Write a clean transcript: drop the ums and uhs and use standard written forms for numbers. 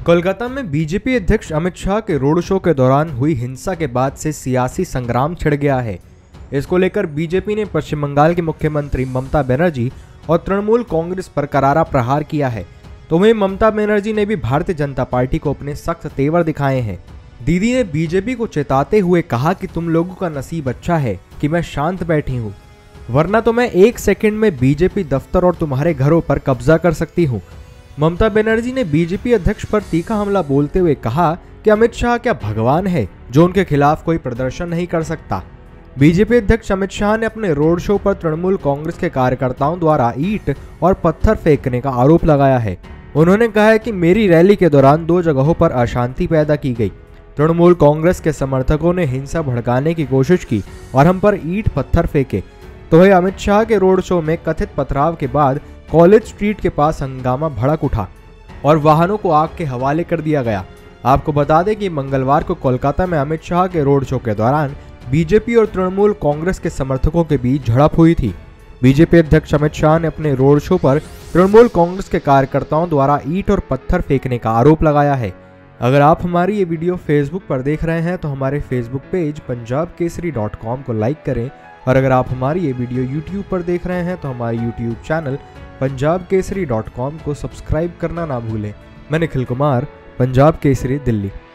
कोलकाता में बीजेपी अध्यक्ष अमित शाह के रोड शो के दौरान हुई हिंसा के बाद से सियासी संग्राम छिड़ गया है। इसको लेकर बीजेपी ने पश्चिम बंगाल की मुख्यमंत्री ममता बनर्जी और तृणमूल कांग्रेस पर करारा प्रहार किया है। तो वहीं ममता बनर्जी ने भी भारतीय जनता पार्टी को अपने सख्त तेवर दिखाए हैं। दीदी ने बीजेपी को चेताते हुए कहा कि तुम लोगों का नसीब अच्छा है कि मैं शांत बैठी हूँ, वरना तो मैं 1 सेकंड में बीजेपी दफ्तर और तुम्हारे घरों पर कब्जा कर सकती हूँ। ममता बनर्जी ने बीजेपी अध्यक्ष पर तीखा हमला बोलते हुए कहा कि अमित शाह क्या भगवान है जो उनके खिलाफ कोई प्रदर्शन नहीं कर सकता। बीजेपी अध्यक्ष अमित शाह ने अपने रोड शो पर तृणमूल कांग्रेस के कार्यकर्ताओं द्वारा ईंट और पत्थर फेंकने का आरोप लगाया है। उन्होंने कहा है कि मेरी रैली के दौरान 2 जगहों पर अशांति पैदा की गई। तृणमूल कांग्रेस के समर्थकों ने हिंसा भड़काने की कोशिश की और हम पर ईंट पत्थर फेंके। तो वही अमित शाह के रोड शो में कथित पथराव के बाद कॉलेज स्ट्रीट के पास हंगामा भड़क उठा और वाहनों को आग के हवाले कर दिया गया। आपको बता दें कि मंगलवार को कोलकाता में अमित शाह के रोड शो के दौरान बीजेपी और तृणमूल कांग्रेस के समर्थकों के बीच झड़प हुई थी। बीजेपी अध्यक्ष अमित शाह ने अपने रोड शो पर तृणमूल कांग्रेस के कार्यकर्ताओं द्वारा ईंट और पत्थर फेंकने का आरोप लगाया है। अगर आप हमारी ये वीडियो फेसबुक पर देख रहे हैं तो हमारे फेसबुक पेज punjabkesari.com को लाइक करें, और अगर आप हमारी ये वीडियो यूट्यूब पर देख रहे हैं तो हमारे यूट्यूब चैनल punjabkesari.com को सब्सक्राइब करना ना भूलें। मैं निखिल कुमार, पंजाब केसरी, दिल्ली।